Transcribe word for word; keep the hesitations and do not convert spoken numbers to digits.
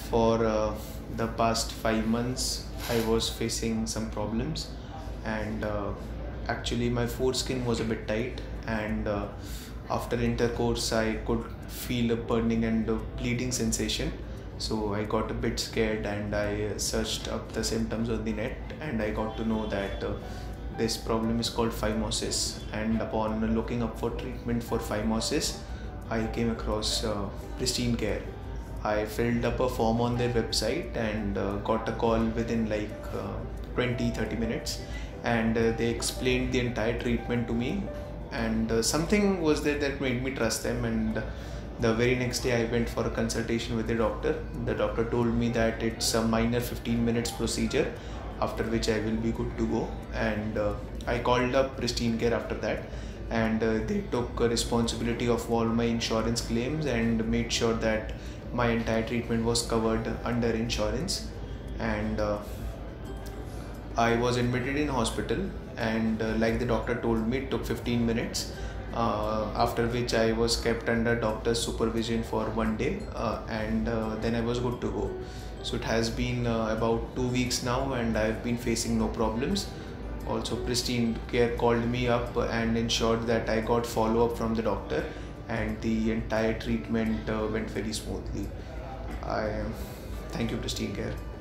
For uh, the past five months, I was facing some problems, and uh, actually, my foreskin was a bit tight, and uh, after intercourse, I could feel a burning and a bleeding sensation. So I got a bit scared, and I searched up the symptoms on the net, and I got to know that uh, this problem is called phimosis. And upon looking up for treatment for phimosis, I came across uh, Pristine Care. I filled up a form on their website and uh, got a call within like uh, twenty to thirty minutes, and uh, they explained the entire treatment to me, and uh, something was there that made me trust them. And the very next day I went for a consultation with the doctor. The doctor told me that it's a minor fifteen minutes procedure, after which I will be good to go. And uh, I called up Pristine Care after that, and uh, they took a responsibility of all my insurance claims and made sure that my entire treatment was covered under insurance. And uh, I was admitted in hospital, and uh, like the doctor told me, it took fifteen minutes, uh, after which I was kept under doctor's supervision for one day, uh, and uh, then I was good to go. So it has been uh, about two weeks now, and I've been facing no problems. Also, Pristine Care called me up and ensured that I got follow-up from the doctor, and the entire treatment uh, went very smoothly. I thank you, Pristine Care.